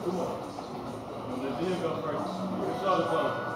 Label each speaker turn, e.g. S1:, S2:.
S1: Come on. Let him go first. Good shoulder, fella.